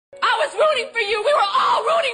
I was rooting for you. We were all rooting